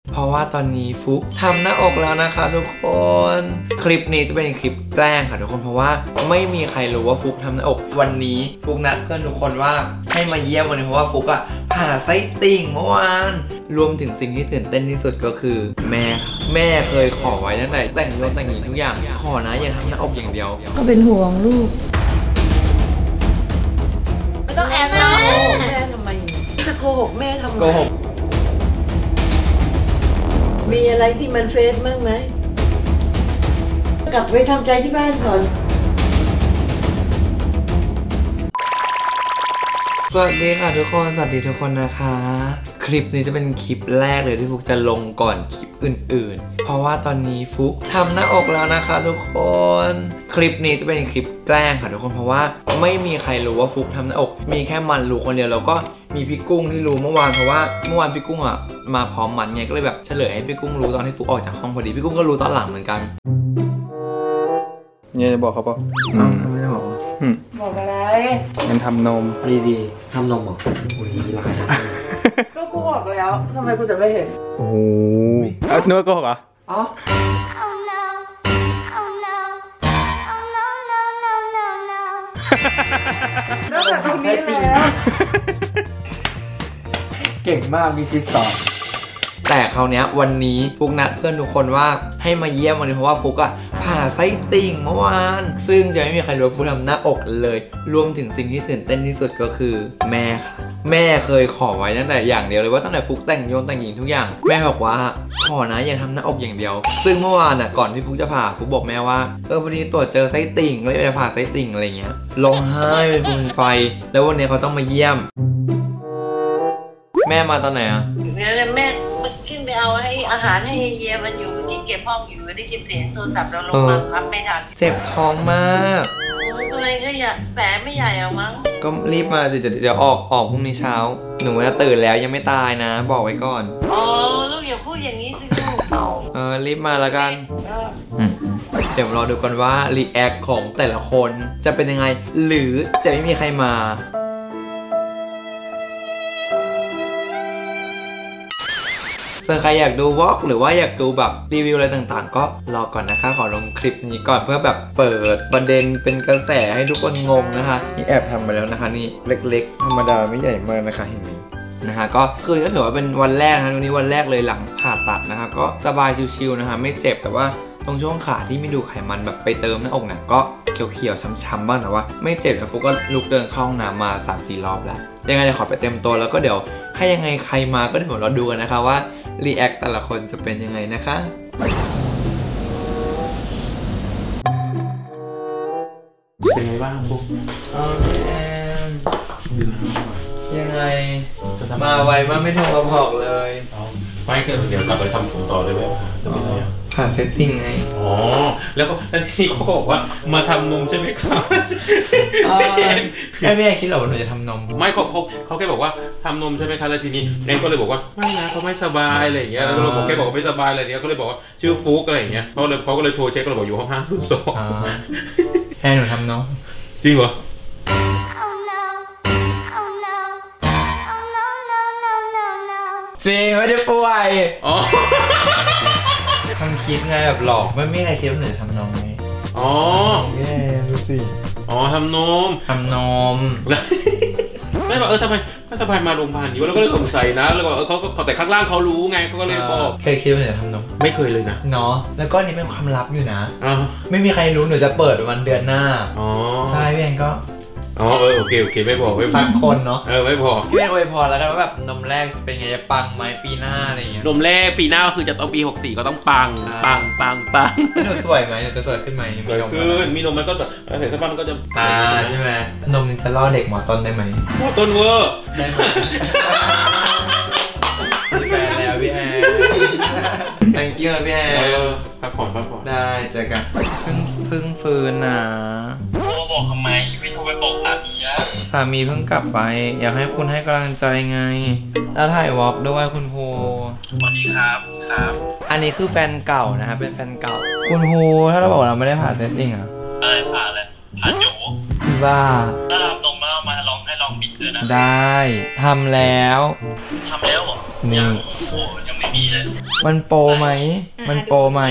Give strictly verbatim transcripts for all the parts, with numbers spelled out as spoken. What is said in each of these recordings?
เพราะว่าตอนนี้ฟุกทำหน้าอกแล้วนะคะทุกคนคลิปนี้จะเป็นคลิปแกล้งค่ะทุกคนเพราะว่าไม่มีใครรู้ว่าฟุกทำหน้าอกวันนี้ฟุกนัดเพื่อนทุกคนว่าให้มาเยี่ยมวันนี้เพราะว่าฟุกอะผ่าไส้ติ่งเมื่อวานรวมถึงสิ่งที่ตื่นเต้นที่สุดก็คือแม่แม่เคยขอไว้ตั้งแต่แต่งรถแต่งหญิงทุกอย่างขอนะอย่าทำหน้าอกอย่างเดียวก็เป็นห่วงลูกไม่ต้องแอบนะแม่ทำไมจะโกหกแม่ทำไมโกหกมีอะไรที่มันเฟซบ้างไหมกลับไปทำใจที่บ้านก่อนสวัสดีค่ะทุกคนสวัสดีทุกคนนะคะคลิปนี้จะเป็นคลิปแรกเลยที่ฟุกจะลงก่อนคลิปอื่นๆเพราะว่าตอนนี้ฟุกทำหน้าอกแล้วนะคะทุกคนคลิปนี้จะเป็นคลิปแกล้งค่ะทุกคนเพราะว่าไม่มีใครรู้ว่าฟุกทำหน้าอกมีแค่มันรู้คนเดียวแล้วก็มีพี่กุ้งที่รู้เมื่อวานเพราะว่าเมื่อวานพี่กุ้งอ่ะมาพร้อมมันไงก็เลยแบบเฉลยให้พี่กุ้งรู้ตอนที่ฟุกออกจากห้องพอดีพี่กุ้งก็รู้ตอนหลังเหมือนกันเนี่ยจะบอกเขาปะอ้าวไม่ได้บอกบอกอะไรมันทำนมดีๆทำนมเหรออุ้ยลายก็กูบอกแล้วทำไมกูจะไม่เห็นโอ้โหเอ้าเนื้อก็เหรออ๋อเริ่มจากตรงนี้แล้วเก่งมากมีซีสตอร์แต่คราวนี้วันนี้ฟุกนัดเพื่อนทุกคนว่าให้มาเยี่ยมวันนี้เพราะว่าฟุกอะผ่าไส้ติ่งเมื่อวานซึ่งจะไม่มีใครรู้ฟุกทำหน้าอกเลยรวมถึงสิ่งที่ตื่นเต้นที่สุดก็คือแม่ค่ะแม่เคยขอไว้ตั้งแต่อย่างเดียวเลยว่าตั้งแต่ฟุกแต่งโยนแต่งหญิงทุกอย่างแม่บอกว่าขอนะอย่าทำหน้าอกอย่างเดียวซึ่งเมื่อวานอะก่อนที่ฟุกจะผ่าฟุกบอกแม่ว่าเออพอดีตรวจเจอไส้ติ่งแล้วจะผ่าไส้ติ่งอะไรเงี้ยร้องไห้เป็นฟืนไฟแล้ววันนี้เขาต้องมาเยี่ยมแม่มาตอนไหนอะเนี่ยแม่มันขึ้นไปเอาให้อาหารให้เฮียมันอยู่เมื่อกี้เก็บห้องอยู่ได้ยินเสียงโทรศัพท์เราลงมาครับไม่ทันเจ็บท้องมากตัวเองก็อย่าแผลไม่ใหญ่หรอกมั้งก็รีบมาสิเดี๋ยวออกออกพรุ่งนี้เช้าหนูจะตื่นแล้วยังไม่ตายนะบอกไว้ก่อนอ๋อลูกอย่าพูดอย่างนี้สิลูกเออรีบมาแล้วกันเดี๋ยวรอดูกันว่ารีแอคของแต่ละคนจะเป็นยังไงหรือจะไม่มีใครมาส่วนใครอยากดูวอล์กหรือว่าอยากดูแบบรีวิวอะไรต่างๆก็รอก่อนนะคะขอลงคลิปนี้ก่อนเพื่อแบบเปิดประเด็นเป็นกระแสให้ทุกคนงงนะคะนี่แอบทำมาแล้วนะคะนี่เล็กๆธรรมดาไม่ใหญ่มากนะคะเห็นไหมนะคะก็คือก็ถือว่าเป็นวันแรกนะวันนี้วันแรกเลยหลังผ่าตัดนะคะก็สบายชิวๆนะคะไม่เจ็บแต่ว่าตรงช่วงขาที่ไม่ดูไขมันแบบไปเติมหน้าอกเนี่ยก็เขียวๆช้ำๆบ้างแต่ว่าไม่เจ็บแล้วฟุกก็ลุกเดินเข้าห้องน้ำมา สามสี่ รอบแล้วยังไงเดี๋ยวขอไปเต็มตัวแล้วก็เดี๋ยวให้ยังไงใครมาก็เดี๋ยวเราดูกันนะคะว่ารีแอคแต่ละคนจะเป็นยังไงนะคะเป็นไงบ้างบุ๊กอ๋อแอนยังไงมาไวมากไม่โทรมาบอกเลยไม่ก็เดี๋ยวกลับไปทำผมต่อเลยไหมจะเป็นไงผ่าเซตติ้งไงอ๋อแล้วก็แล้วที่เขาบอกว่ามาทำนมใช่ไหมครับแม่ไม่คิดหรอกว่าหนูจะทำนมไม่เขาเขาเขาแค่บอกว่าทำนมใช่ไหมครับแล้วทีนี้แอนก็เลยบอกว่าไม่นะเขาไม่สบายอะไรอย่างเงี้ยแล้วเราบอกแกบอกว่าไม่สบายอะไรเงี้ยก็เลยบอกว่าชื่อฟุกอะไรอย่างเงี้ยเขาเลยเขาก็เลยโทรเช็คก็เลยบอกอยู่ห้องห้าศูนย์สองแค่หนูทำนมจริงเหรอจริงไม่ได้ป่วยอ๋อทำคลิปไงแบบหลอกไม่ไม่ใครคิดว่าหนูทำนมไงอ๋อแย่ดูสิอ๋อทำนมทำนมไม่บอกเออทำไมไม่สบายมาโรงพยาบาลอยู่แล้วก็เลยสงสัยนะแล้วก็เออเขาเขาแต่ข้างล่างเขารู้ไงเขาก็เลยบอกเคยคิดว่าหนูทำนมไม่เคยเลยนะเนาะแล้วก็นี่เป็นความลับอยู่นะอ๋อไม่มีใครรู้หนูจะเปิดวันเดือนหน้าอ๋อใช่พี่แอนก็อ๋อเออโอเคโอเคไม่บอกไม่สักคนเนาะเออไม่พอพี่แอนอวยพรแล้วกันว่าแบบนมแรกเป็นไงจะปังไหมปีหน้าอะไรอย่างเงี้ยนมแรกปีหน้าก็คือจะต้องปีหกสี่ก็ต้องปังปังปังปังหนูสวยไหมหนูจะสวยขึ้นไหมสวยขึ้นมีนมมันก็แบบใส่สะพานก็จะตาใช่ไหมนมจะล่อเด็กหมอต้นได้ไหมหมอต้นเวอร์ได้ไหมมีแฟนแล้วพี่แอน thank you นะพี่แอนพักผ่อนพักผ่อนได้เจอกันเพิ่งเพิ่งฟื้นนะโทรมาบอกทำไมไม่โทรไปบอกสามีอะสามีเพิ่งกลับไปอยากให้คุณให้กำลังใจไงแล้วถ่ายวอล์กด้วยคุณภูสวัสดีครับครับอันนี้คือแฟนเก่านะครับเป็นแฟนเก่าคุณภูถ้าเราบอกเราไม่ได้ผ่าเซตติ้งอะอะไรผ่าเลยผ่าจูบ้าถ้าทำนมแล้วมาลองให้ลองบิดด้วยนะได้ทำแล้วทำแล้วเหรอนี่โอ้ยังไม่ดีเลยมันโปรไหมมันโปรไหม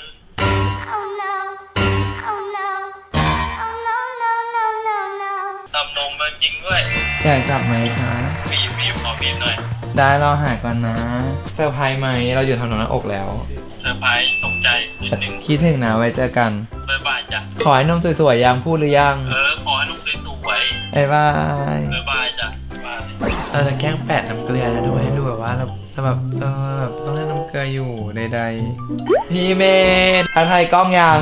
ทำนมมาจริงด้วยอยากจับไหมคะบีบบีบขอบีบหน่อยได้เราหายก่อนนะเซอร์ไพรส์ไหมเราอยู่ทำหนองหน้าอกแล้วเซอร์ไพรส์ตกใจนิดนึงคิดถึงนะไว้เจอกันบ๊ายบายจ้ะขอให้นมสวยๆยังพูดหรือยังเออขอให้นมสวยบ๊ายบายๆบ๊ายบายจ้ะบ๊ายบายเราจะแกล้งแปะน้ำเกลือนะดูให้ดูแบบว่าเราเราแบบเออแบบต้องให้น้ำเกลืออยู่ใดๆพี่เมย์ทักทายกล้องยัง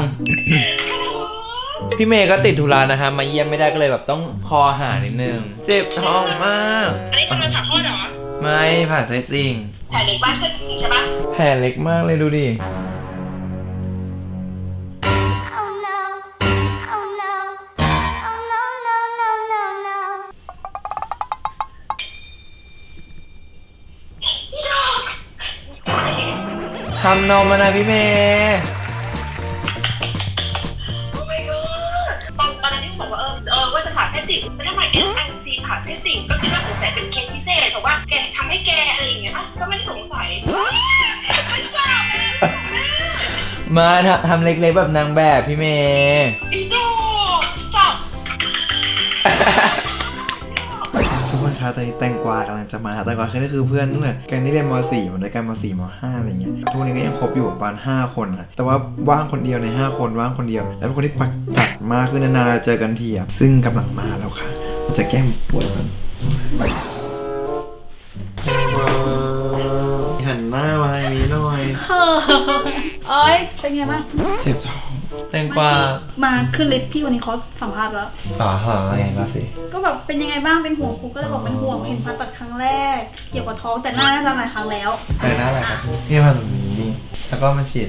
พี่เมย์ก็ติดธุระนะคะมาเยี่ยมไม่ได้ก็เลยแบบต้องคอหานิดนึงเจ็บท้องมากอันนี้กำลังผ่าคลอดเหรอไม่ผ่าไซติ่งแผลเล็กบ้านขึ้นใช่ปะแผลเล็กมากเลยดูดิทำนมมานะพี่เมย์โอ้ my god ตอนตอนนั้นที่บอกว่าเออเออว่าจะผ่าแค่ติ่งแต่ทำไมเอ็นไอซีผ่าแค่ติ่งก็คิดว่าสงสัยเป็นเคสพิเศษแต่ว่าแกทำให้แกอะไรอย่างเงี้ยอ่ะก็ไม่ได้สงสัยไม่ทราบเลยมาทำทำเล็กๆแบบนางแบบพี่เมย์อีโดสับทุกคนคะตอนนี้แตงกวากำลังจะมาแตงกวาคือนี่คือเพื่อนตั้งแต่แกงที่เรียนม .สี่ มาด้วยกันม .สี่ ม .ห้า อะไรเงี้ยทุกวันนี้ก็ยังคบอยู่ประมาณห้าคนค่ะแต่ว่าว่างคนเดียวในห้าคนว่างคนเดียวแล้วเป็นคนที่ปักจัดมากคือนานๆเราเจอกันทีอ่ะซึ่งกำลังมาแล้วค่ะเราจะแกล้งปวดกันหันหน้ามาทางนี้หน่อยเฮ้อเอ้ยเป็นไงบ้างเจ็บท้องแตงกวามาขึ้นลิฟต์พี่วันนี้เขาสัมภาษณ์แล้วต่อหาไงก็สิก็แบบเป็นยังไงบ้างเป็นห่วงครูก็เลยบอกเป็นห่วงเห็นผ่าตัดครั้งแรกเกี่ยวกับท้องแต่หน้าน่าจะหลายครั้งแล้วเออหน้าอะไรครับพี่มาแบบนี้แล้วก็มาฉีด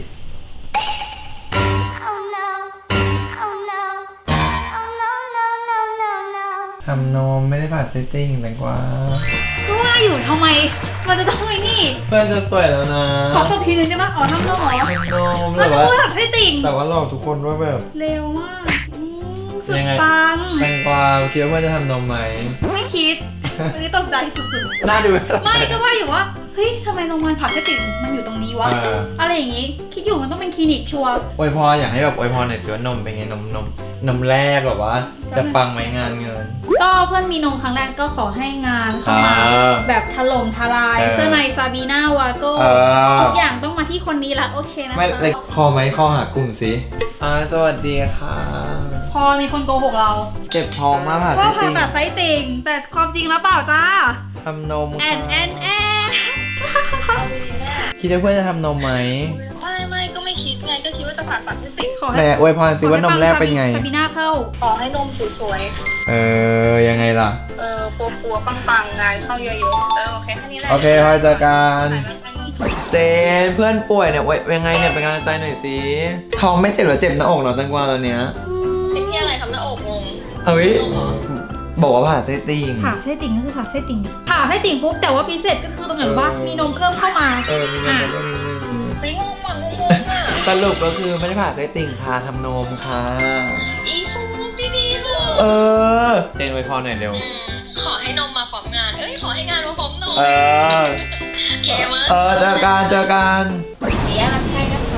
ทำนมไม่ได้ผ่าไซติ่งแตงกวาก็ว่าอยู่ทำไมมันจะต้องไอ้นี่เพื่อนจะสวยแล้วนะขอตบทีนึงได้ไหมอ๋อทำนมเหรอทำนมมัแต่นว่าพูดแบบให้ติ่งแต่ว่าหลอกทุกคนว่าแบบเร็วมากอืมสุดยังไงปังแตงกวาคิดว่าเพื่อนจะทำนมไหมไม่คิดวันนี้ตกใจสุดน่าดูๆไม่ก็ว่าอยู่ว่าเฮ้ยทำไมโรงพยาบาลผ่าแค่ติ่งมันอยู่ตรงนี้วะเอออะไรอย่างงี้ คิดอยู่มันต้องเป็นคลินิกชัวร์อวยพรอยากให้แบบอวยพรหน่อยสิว่านมเป็นไงนมนมนมแรกแบบว่าจะปังไหมงานเงินก็เพื่อนมีนมครั้งแรกก็ขอให้งานเข้ามาอ่าแบบถล่มทลายเออเสื้อในซาบีน่าวาโก้เออทุกอย่างต้องมาที่คนนี้ละโอเคนะคะไม่เลยคอไหมคอหากลุ่มสิอ่าสวัสดีค่ะพอมีคนโกหกเราเจ็บท้องมากผ่าว่าไซผ่าติ่งตัดไส้ติ่งแต่ความจริงแล้วเปล่าจ้าทำนมแอนแอนแอนคิดว่าเพื่อนจะทำนมไหมไม่ไม่ก็ไม่คิดไงก็คิดว่าจะผ่าตัดให้ติ่งขอแต่ให้อวยพรสิว่านมแรกเป็นไงซาบีน่าเข้าขอให้นมสวยเออยังไงล่ะๆเออปัวปัวปังปังงานเข้าเยอะๆเออโอเคแค่นี้แหละโอเคพอเจอกันถ่ายมาแค่นี้เจนเพื่อนป่วยเนี่ยเว้ยยังไงเนี่ยเป็นกำลังใจหน่อยสิท้องไม่เจ็บหรอเจ็บหน้าอกเหรอแตงกวาตอนเนี้ยเป็นที่อะไรทำหน้าอกงงเฮ้ยบอกว่าผ่าไส้ติ่งผ่าไส้ติ่งก็คือผ่าไส้ติ่งผ่าไส้ติ่งปุ๊บแต่ว่าพิเศษก็คือตรงไหนรู้ป่ะมีนมเพิ่มเข้ามาเออมีนมเพิ่มนิดนึงไม่งงอ่ะงงอ่ะสรุปก็คือไม่ได้ผ่าไส้ติ่งค่ะทำนมค่ะอีฟูดีๆค่ะเออเจนไว้พอหน่อยเร็วขอให้นมมาพร้อมงาน เอ้ย ขอให้งานมาพร้อมนมเออเคมากเออเจอกันเจอกันญาติให้นะคะ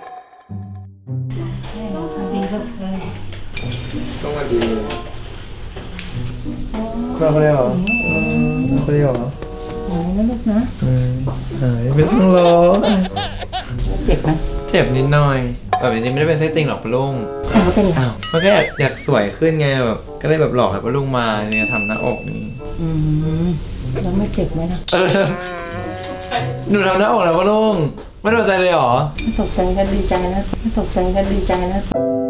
สวัสดีเพื่อนเขาเรียกเหรอเขาเรียกเหรอหายนะลูกนะหายไม่ต้องร้องเจ็บไหมเจ็บนิดหน่อยแบบจริงๆไม่ได้เป็นไส้ติ่งหรอกปะลุงอ้าวเป็นอ้าวมันก็อยากอยากสวยขึ้นไงแบบก็เลยแบบหลอกให้ปะลุงมาเนี่ยทำหน้าอกนี่อืมแล้วไม่เจ็บไหมนะเออหนูทำหน้าอกแล้วปะลุงไม่โดนใจเลยเหรอไม่ตกใจกันดีใจนะไม่ตกใจกันดีใจนะ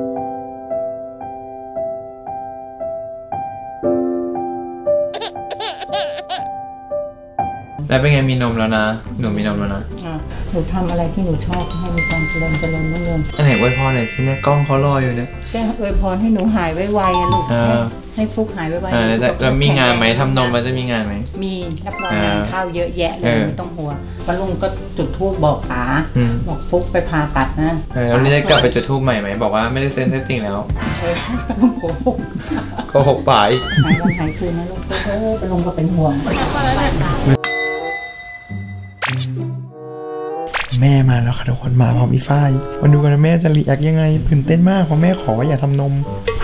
แล้วเป็นไงมีนมแล้วนะหนูมีนมแล้วนะอ่ะหนูทำอะไรที่หนูชอบให้มีความเจริญเจริญรุ่งเรืองอันไหนอวยพรหน่อยสิเนี่ยกล้องเขารออยู่เนี่ยแค่อวยพรให้หนูหายไวๆอะลูกเออให้ฟุกหายไวเออแล้วจะแล้วมีงานไหมทำนมมันจะมีงานไหมมีรับรองเอองานเข้าเยอะแยะเลเอย อไม่ต้องห่วงวันลุงก็จุดธูปบอกป๋าอืมบอกฟุกไปผ่าตัดนะเออแล้วนี่จะกลับไปจุดทูบใหม่ไหมบอกว่าไม่ได้เซ็นเซตติ้งแล้วเออลุงโกหกโกหกป่ายหายวันหายคืนนะลูกเออลุงก็เป็นห่วงแม่มาแล้วค่ะทุกคนมาพร้อมอีฝ้ายมาดูกันนะแม่จะรีแอคยังไงตื่นเต้นมากเพราะแม่ขอว่าอย่าทำนม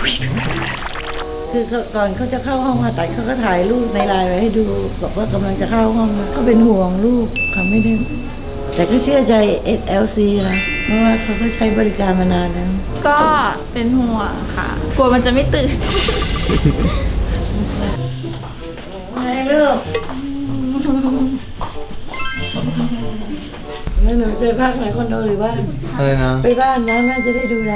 คือก่อนเขาจะเข้าห้องผ่าตัดเขาก็ถ่ายรูปในไลน์ไว้ให้ดูบอกว่ากำลังจะเข้าห้องก็เป็นห่วงลูกเขาไม่ได้แต่ก็เชื่อใจ เอส แอล ซี นะเพราะว่าเขาก็ใช้บริการมานานแล้วก็เป็นห่วงค่ะกลัวมันจะไม่ตื่นไงลูกแล้วหนูจะพักไหนคอนโดหรือบ้านอะไรนะไปบ้านนะแม่จะได้ดูแล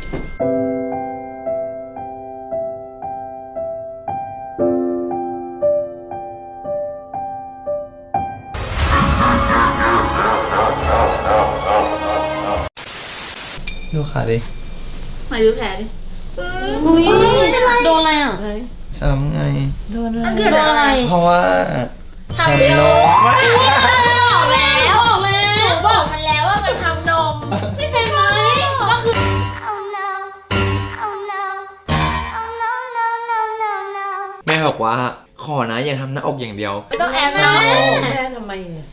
ดูขาดิมาดูแผลดิอุ้ยโดนอะไรอ่ะช้ำไงโดนอะไรโดนอะไรเพราะว่าทำนมออกแล้วออกแล้วบอกมันแล้วว่ามันทำนมไม่เป็นไรก็คือแม่บอกว่าขอนะอย่าทำหน้าอกอย่างเดียวไม่ต้องแอบนะแม่ทำไมเนี่ย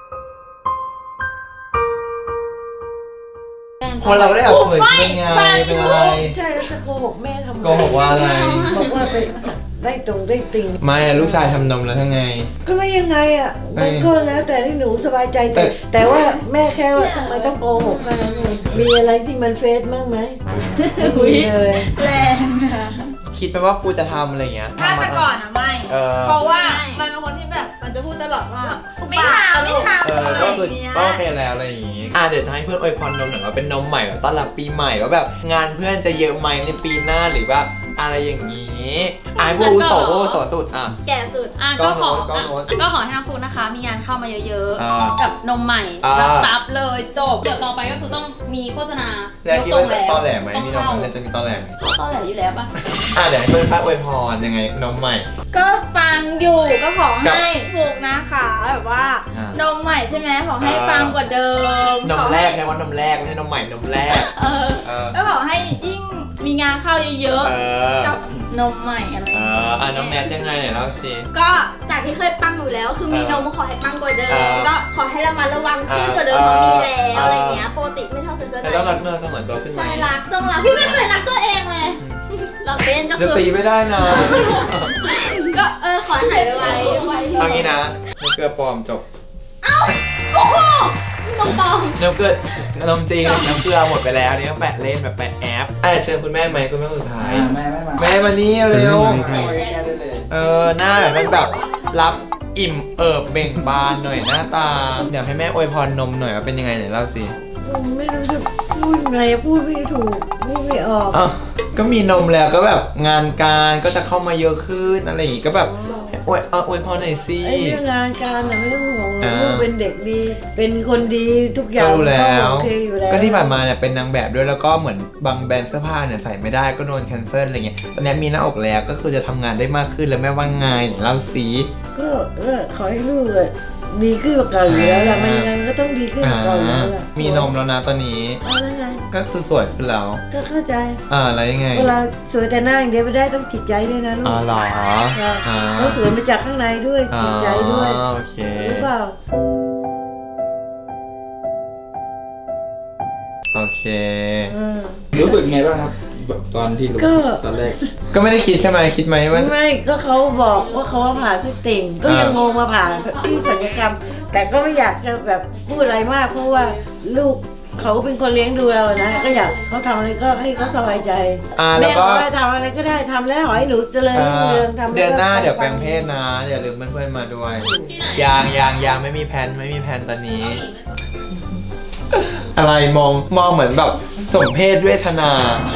คนเราได้แบบเผยเป็นไงเป็นอะไรใช่แล้วจะโกหกแม่ทำไมโกหกว่าอะไรบอกว่าไปได้ตรงได้ติงไม่ลูกชายทำนมแล้วทั้งไงก็ไม่ยังไงอ่ะมันก็แล้วแต่ที่หนูสบายใจแต่แต่ว่าแม่แค่ว่าทำไมต้องโกหกแค่นั้นเองมีอะไรที่มันเฟซบ้างไหมไม่มีเลยแรงอะคิดไปว่ากูจะทำอะไรเงี้ยถ้าแต่ก่อนอะไม่เพราะว่ามันเป็นคนที่แบบมันจะพูดตลอดว่าไม่ทำไม่ทำเออก็คือก็โอเคแล้วอะไรอย่างงี้อ่ะเดี๋ยวจะให้เพื่อนอวยพรนมหน่อยว่าเป็นนมใหม่ต้อนรับปีใหม่ว่าแบบงานเพื่อนจะเยอะไหมในปีหน้าหรือว่าอะไรอย่างนี้อ่ะพูดโตโตสุดอ่ะแก่สุดอ่ะก็ขอก็ขอให้น้องฟูนะคะมีงานเข้ามาเยอะๆกับนมใหม่รับทรัพย์เลยจบเดี๋ยวต่อไปก็คือต้องมีโฆษณาแล้วคิดว่าจะตอแหลไหมมีนมมันจะมีตอแหลไหมตอแหลอยู่แล้วปะอ่ะเดี๋ยวให้เพื่อนพักอวยพรยังไงนมใหม่ก็ฟังอยู่ก็ขอให้ฟูกนะคะแบบว่านมใหม่ใช่ไหมขอให้ฟังกว่าเดิมนมแรกแค่ว่านมแรกไม่ใช่นมใหม่นมแรกเออก็ขอให้ยิ่งมีงานเข้าเยอะๆกับนมใหม่อะไรเอออ่ะน้องแนทยังไงเนี่ยเล่าสิก็จากที่เคยปังอยู่แล้วคือมีนมขอให้ปังกว่าเดิมก็ขอให้ระมัดระวังขึ้นกว่าเดิมมีแล้วอะไรเงี้ยปกติไม่ชอบเซ็นเซอร์ไหนต้องรักเนื้อเสมือนตัวขึ้นไหมใช่รักต้องรักพี่ไม่เคยรักตัวเองเลยเราเป็นก็คือจะตีไม่ได้นะก็เออขอหายไวไวเอางี้นะน้ำเกลือปลอมจบเอ้าโอ้โหนมปลอมน้ำเกลือนมจริงน้ำเกลือหมดไปแล้วนี่ต้องแปะเล่นแบบแปะแอปอ่ะเชิญคุณแม่ไหมคุณแม่สุดท้ายแม่แม่มาแม่มานี่เร็วเออหน้าแบบมันแบบรับอิ่มเอิบเบ่งบานหน่อยหน้าตาเดี๋ยวให้แม่อวยพรนมหน่อยว่าเป็นยังไงไหนเล่าสิไม่รู้จะพูดไงพูดไม่ถูกพูดไม่ออกก็มีนมแล้วก็แบบงานการก็จะเข้ามาเยอะขึ้นอะไรอย่างงี้ก็แบบอวยอวยพรหน่อยสิไอ้เรื่องงานการน่ะไม่ต้องห่วงลูกเป็นเด็กดีเป็นคนดีทุกอย่างก็รู้แล้วโอเคอยู่แล้วก็ที่ผ่านมาเนี่ยเป็นนางแบบด้วยแล้วก็เหมือนบางแบรนด์เสื้อผ้าเนี่ยใส่ไม่ได้ก็โดนแคนเซิลอะไรเงี้ยตอนนี้มีหน้าอกแล้วก็คือจะทำงานได้มากขึ้นแล้วแม่ว่าไงเล่าสิก็ขอให้ลูกดีขึ้นกว่าเก่าอยู่แล้วแหละมันยังไงก็ต้องดีขึ้นกว่าเก่าแล้วแหละมีนมแล้วนะตอนนี้ก็คือสวยขึ้นแล้วก็เข้าใจอ่าอะไรยังไงเวลาสวยแต่หน้าอย่างเดียวไม่ได้ต้องจิตใจด้วยนะลูกอ๋อเหรอต้องสวยมาจากข้างในด้วยจิตใจด้วยโอเครู้เปล่าโอเครู้สึกไงบ้างครับตอนที่รู้ตอนแรกก็ไม่ได้คิดใช่ไหมคิดไหมว่าไม่ก็เขาบอกว่าเขาผ่าไส้ติ่งก็ยังงงมาผ่าที่ศัลยกรรมแต่ก็ไม่อยากจะแบบพูดอะไรมากเพราะว่าลูกเขาเป็นคนเลี้ยงดูเรานะก็อยากเขาทำอะไรก็ให้เขาสบายใจแม่เขาทำอะไรก็ได้ทำแล้วขอให้หนูเจริญรุ่งเรืองทำเดือนหน้าเดี๋ยวแปลงเพศนะอย่าลืมเพื่อนๆมาด้วยยางยางยางไม่มีแผนไม่มีแผนตอนนี้อะไรมองมองเหมือนแบบสมเพศเวทนา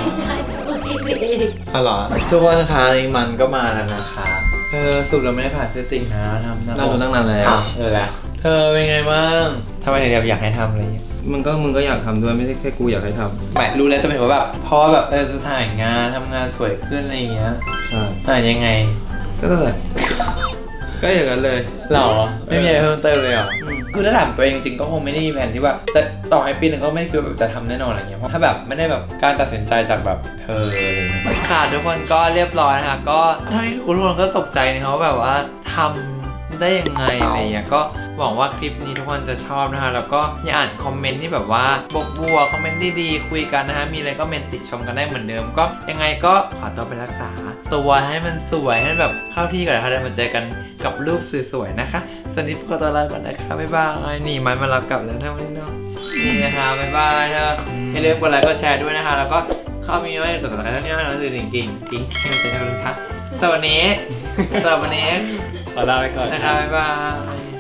อ๋อเหรอทุกคนนะคะมันก็มาแล้วนะคะเธอสุดเราไม่ได้ผ่านเซตติ้งนะทำเรารู้ตั้งนานแล้วเออแล้วเธอเป็นไงบ้างทำไมถึงอยากให้ทำอะไรอย่างเงี้ยมันก็มึงก็อยากทำด้วยไม่ใช่แค่กูอยากให้ทำแบบรู้แล้วจะเป็นว่าแบบเพราะแบบเออจะถ่ายงานทำงานสวยขึ้นอะไรอย่างเงี้ยอ่ายังไงก็เลยก็อย่างนั้นเลยหรอไม่มีอะไรเพิ่มเติมเลยเหรอคือถ้าถามตัวเองจริงก็คงไม่ได้มีแผนที่ว่าจะต่อให้ปีหนึ่งก็ไม่ได้คิดว่าแบบจะทำแน่นอนอะไรเงี้ยเพราะถ้าแบบไม่ได้แบบการตัดสินใจจากแบบเธอเลยค่ะทุกคนก็เรียบร้อยนะคะก็เท่าที่ทุกคนก็ตกใจนะครับว่าแบบว่าทำได้ยังไงอะไรเงี้ยก็หวังว่าคลิปนี้ทุกคนจะชอบนะคะแล้วก็อย่าอ่านคอมเมนต์ที่แบบว่าบวกบวกคอมเมนต์ดีๆคุยกันนะคะมีอะไรก็เมนติชมกันได้เหมือนเดิมก็ยังไงก็ขอตัวไปรักษาตัวให้มันสวยให้แบบเข้าที่ก่อนนะคะเดี๋ยวมาเจอกันกับรูปสวยๆนะคะสวัสดีขอตัวลาก่อนนะคะบ๊ายบายนี่มันมารับกลับแล้วท่านผู้ชมนี่นะคะบ๊ายบายเธออย่าลืมกดไลค์กดแชร์ด้วยนะคะแล้วก็เข้ามีไว้กดติดตามที่นี่คือจริงจริงจริงที่มันจะทำนะคะสวัสดีสวัสดีขอลาไปก่อนนะคะบ๊ายบาย